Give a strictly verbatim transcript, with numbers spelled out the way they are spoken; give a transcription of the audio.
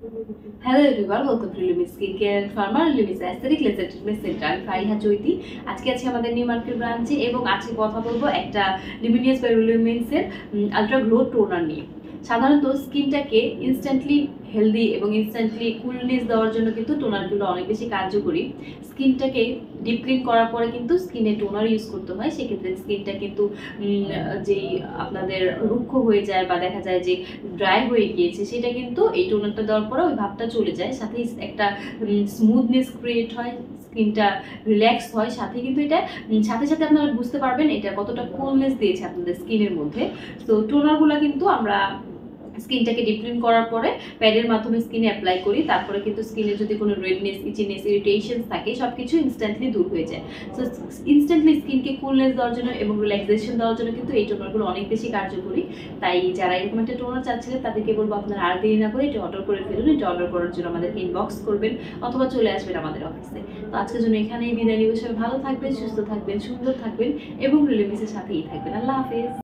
Hello everyone, welcome to Limis skin care and pharma Limis aesthetic laser treatment centre. আমি ফারিহা চৈতি। আজকে আছি আমাদের new market ব্রাঞ্চে এবং আজকে কথা বলবো একটা লিমিনিয়াস বাই রিলুমিন্সের আলট্রা গ্লো টোনার নিয়ে। সাধারণত স্কিনটাকে ইনস্ট্যান্টলি হেলদি এবং ইনস্ট্যান্টলি কুলনেস দেওয়ার জন্য কিন্তু টোনারগুলো অনেক বেশি কার্যকরী। স্কিনটাকে ডিপ ক্লিন করার পরে কিন্তু স্কিনে টোনার ইউজ করতে হয়, সেক্ষেত্রে স্কিনটা কিন্তু যেই আপনাদের রুক্ষ হয়ে যায় বা দেখা যায় যে ড্রাই হয়ে গিয়েছে, সেটা কিন্তু এই টোনারটা দেওয়ার পরে ওই ভাবটা চলে যায়, সাথে একটা স্মুথনেস ক্রিয়েট হয়, স্কিনটা রিল্যাক্স হয়, সাথে কিন্তু এটা সাথে সাথে আপনারা বুঝতে পারবেন এটা কতটা কুলনেস দিয়েছে আপনাদের স্কিনের মধ্যে। তো টোনারগুলো কিন্তু আমরা স্কিনটাকে ডিপ ক্লিন করার পরে প্যাডের মাধ্যমে স্কিনে অ্যাপ্লাই করি, তারপরে কিন্তু স্কিনে যদি কোনো রেডনেস, ইচিনেস, ইরিটেশন থাকে সব কিছু ইনস্ট্যান্টলি দূর হয়ে যায়। সো ইনস্ট্যান্টলি স্কিনকে কুলনেস দেওয়ার জন্য এবং রিল্যাক্সেশন দেওয়ার জন্য কিন্তু এই টোনারগুলো অনেক বেশি কার্যকরী। তাই যারা এরকম একটা টোনার চাচ্ছিলেন তাদেরকে বলবো আপনারা আর দেরি না করে এটা অর্ডার করে ফেলুন। এটা অর্ডার করার জন্য আমাদেরকে ইনবক্স করবেন অথবা চলে আসবেন আমাদের অফিসে। তো আজকের জন্য এখানেই বিদায় নিব। সবাই ভালো থাকবেন, সুস্থ থাকবেন, সুন্দর থাকবেন এবং রিলেমিসের সাথেই থাকবেন। আল্লাহ হাফেজ।